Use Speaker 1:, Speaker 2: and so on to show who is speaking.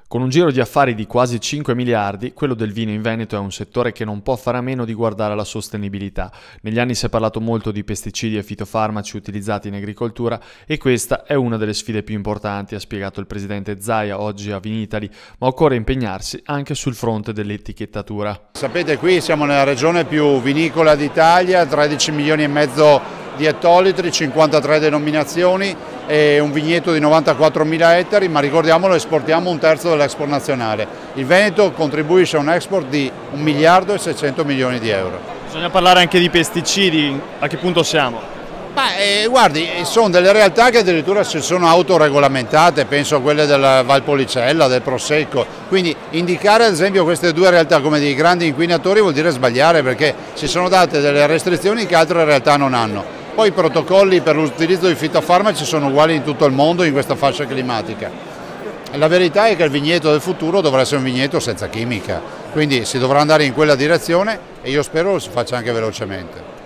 Speaker 1: Con un giro di affari di quasi 5 miliardi, quello del vino in Veneto è un settore che non può fare a meno di guardare alla sostenibilità. Negli anni si è parlato molto di pesticidi e fitofarmaci utilizzati in agricoltura e questa è una delle sfide più importanti, ha spiegato il presidente Zaia oggi a Vinitaly, ma occorre impegnarsi anche sul fronte dell'etichettatura.
Speaker 2: Sapete, qui siamo nella regione più vinicola d'Italia, 13 milioni e mezzo di ettolitri, 53 denominazioni e un vigneto di 94.000 ettari, ma ricordiamolo, esportiamo un terzo dell'export nazionale. Il Veneto contribuisce a un export di 1 miliardo e 600 milioni di euro.
Speaker 1: Bisogna parlare anche di pesticidi, a che punto siamo?
Speaker 2: Guardi, sono delle realtà che addirittura si sono autoregolamentate, penso a quelle della Valpolicella, del Prosecco, quindi indicare ad esempio queste due realtà come dei grandi inquinatori vuol dire sbagliare, perché si sono date delle restrizioni che altre realtà non hanno. Poi i protocolli per l'utilizzo di fitofarmaci sono uguali in tutto il mondo in questa fascia climatica. La verità è che il vigneto del futuro dovrà essere un vigneto senza chimica, quindi si dovrà andare in quella direzione e io spero lo si faccia anche velocemente.